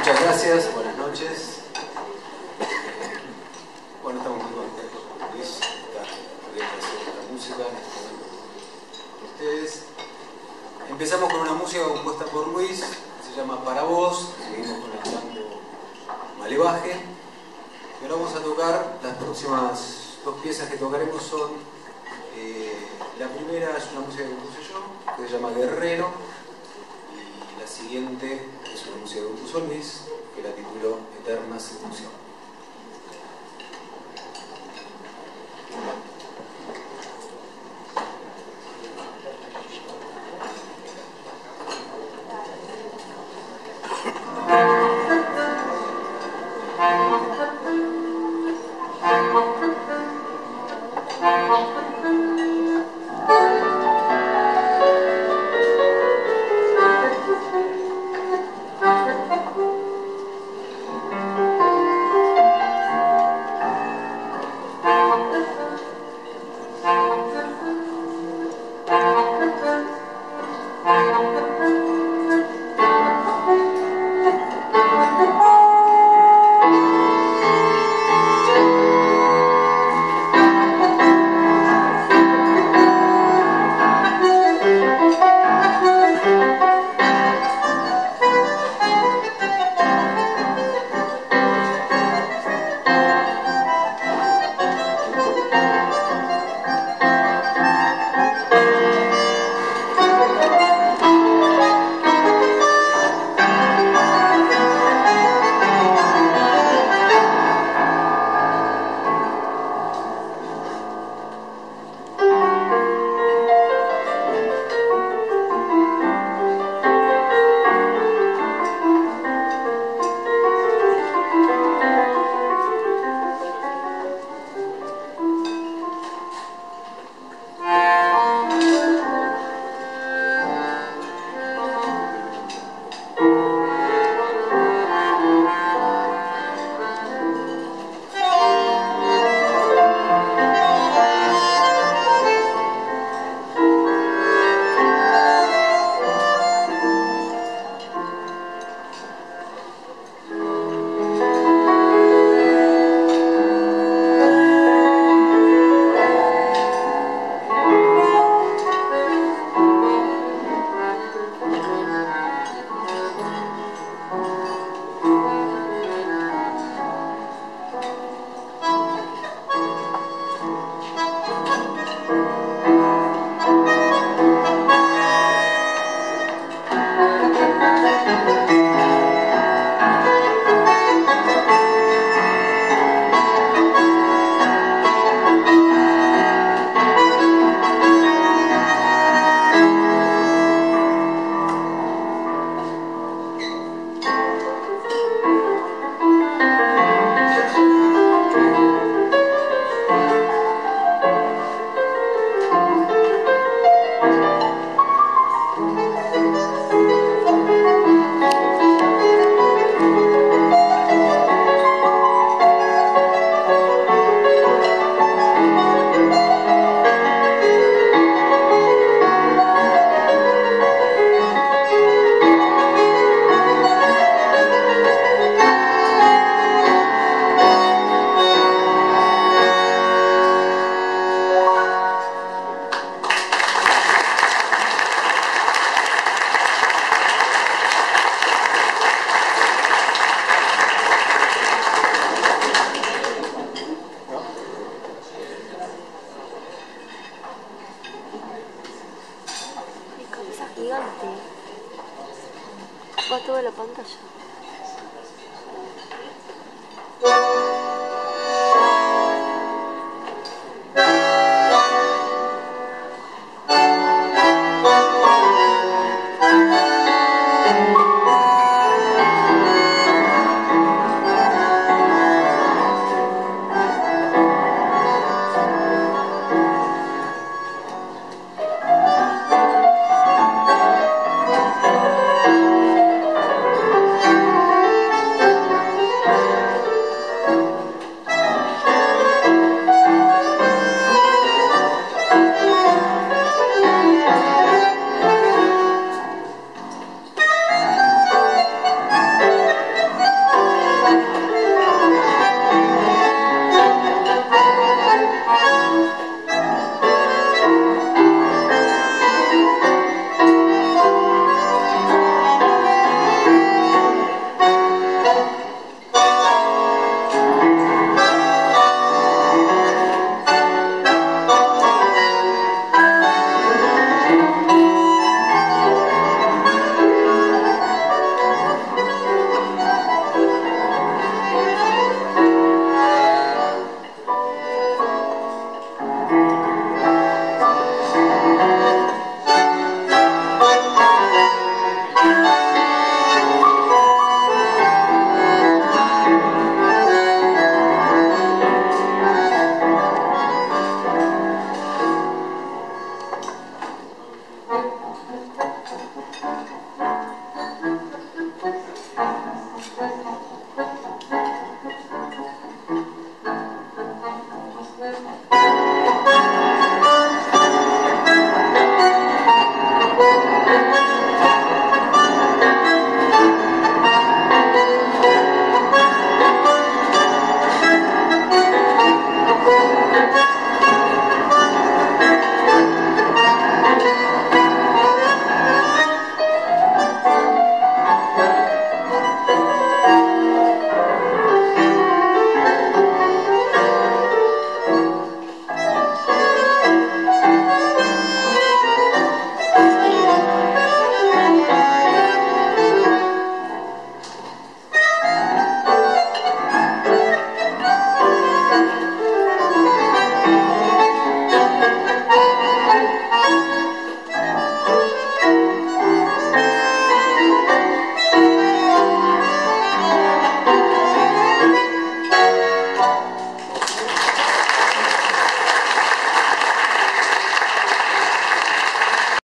Muchas gracias, buenas noches. Bueno, estamos muy contentos con Luis, está haciendo esta música en este momento con ustedes. Empezamos con una música compuesta por Luis, se llama Para Vos, seguimos con el tango Malevaje. Y ahora vamos a tocar, las próximas dos piezas que tocaremos son, la primera es una música que compuse yo, que se llama Guerrero, y la siguiente es una música que compuso Luis, que la tituló Eterna Seducción. Va toda la pantalla. Gracias.